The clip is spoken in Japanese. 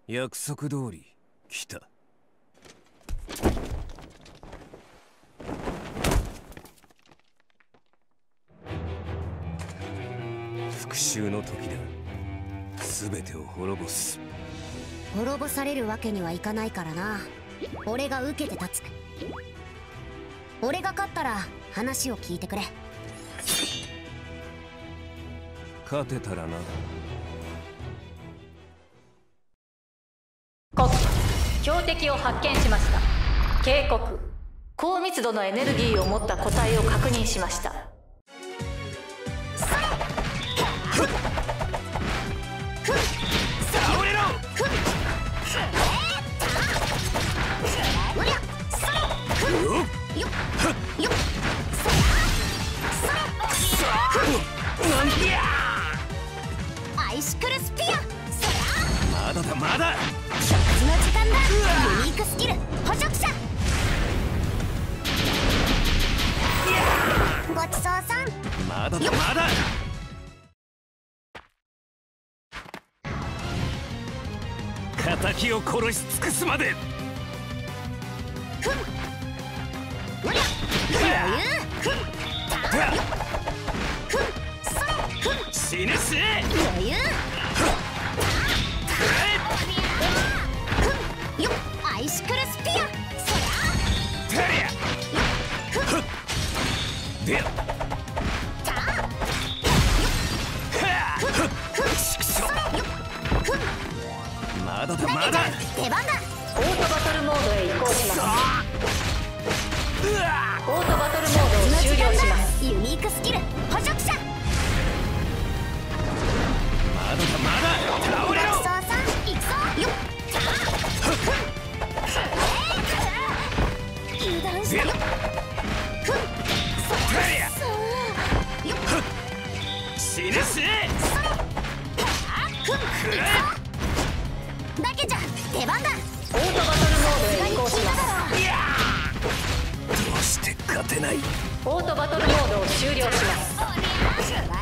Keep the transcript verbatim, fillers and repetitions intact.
約束通り来た。復讐の時だ。全てを滅ぼす。 滅ぼされるわけにはいかないからな。俺が受けて立つ。俺が勝ったら話を聞いてくれ。 勝てたらな。 国標的を発見しました。警告、高密度のエネルギーを持った個体を確認しました。 倒れろ。 アイシクルスピア。 まだだまだ。 食事の時間だ。ユニークスキル捕食者。ごちそうさん。 まだだまだ。敵を殺し尽くすまで。 ふん。おりゃ。余裕。ふん。ふん。ふん。 死ぬし。 余裕。ふん。よっ。アイシクルスピア。そりゃ。 てりゃ。 ふん。 でや。 た。よっ。ふん。ふん。 ちくしょう。 よっ。ふん。 まだだまだ。 出番だ。 オートバトルモードへ移行します。オートバトルモードを終了します。 ユニークスキル捕食者。 まだだまだ。倒れろ。 ごちそうさん。行くぞ。よっ。油断したよ。ふん。そりゃ。よっ。 死ぬし。 ふん。行くぞ。だけじゃ出番だ。 オートバトルモードへ移行します。 どうして勝てない。 オートバトルモードを終了します。 おりゃ。